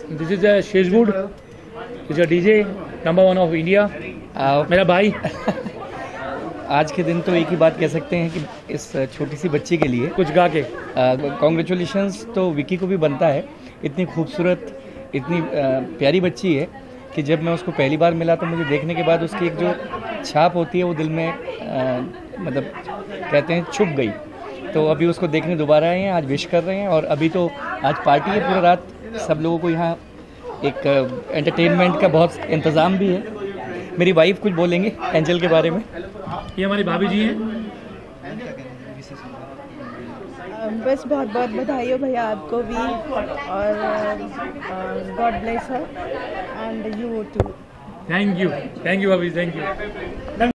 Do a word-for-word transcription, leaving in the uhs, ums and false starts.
This is a Shezwood, is a DJ number one of India, मेरा भाई। आज के दिन तो एक ही बात कह सकते हैं कि इस छोटी सी बच्ची के लिए कुछ गा के कॉन्ग्रेचुलेशंस तो विकी को भी बनता है। इतनी खूबसूरत, इतनी आ, प्यारी बच्ची है कि जब मैं उसको पहली बार मिला तो मुझे देखने के बाद उसकी एक जो छाप होती है वो दिल में आ, मतलब कहते हैं छुप गई। तो अभी उसको देखने दोबारा आए हैं, आज विश कर रहे हैं। और अभी तो आज पार्टी है पूरी रात, सब लोगों को यहाँ एक एंटरटेनमेंट का बहुत इंतज़ाम भी है। मेरी वाइफ कुछ बोलेंगे एंजल के बारे में। ये हमारी भाभी जी हैं। बस बहुत बहुत बधाई हो भैया आपको भी, और God bless her and you too. Thank you, thank you भाभी, थैंक यू।